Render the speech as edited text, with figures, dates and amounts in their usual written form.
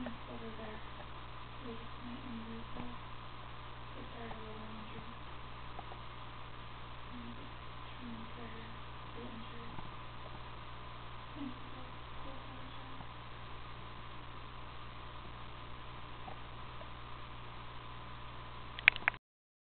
over there. We just might need it to get there a little laundry. And just transfer.